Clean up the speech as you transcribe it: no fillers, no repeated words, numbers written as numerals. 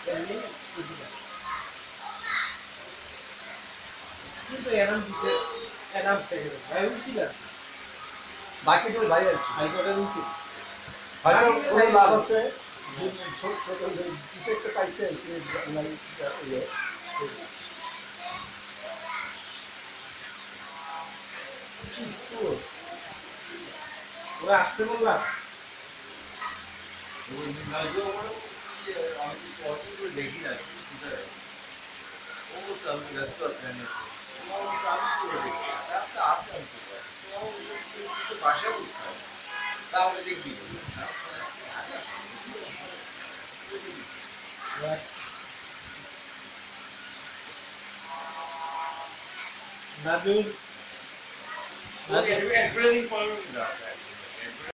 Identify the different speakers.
Speaker 1: এমনি বুঝি না। কিন্তু এনাম দিছে এনাম সেকেন্ড ভাই উঠি না
Speaker 2: বাকি তো ভাই আর কি
Speaker 1: হাইকোর্টের উঠি
Speaker 2: হয়তো
Speaker 1: বাকি
Speaker 2: কোনো
Speaker 1: ভাই
Speaker 2: লাভ আছে যে ছোট ছোট যে কিছু একটা পাইছে যে ওনার ইয়ে
Speaker 1: কি তো ওরা আসতে বললাম
Speaker 3: ওই নাজও আমার আমি কত করে দেখি না ও আমি ব্যস্ত আছেন আমি করে দেখি একটা আসে আমি তো বাসায় বুঝতে হবে তাহলে দেখবি
Speaker 1: নাজুর নাজুর
Speaker 3: এডভার্টাইজিং পারবেন না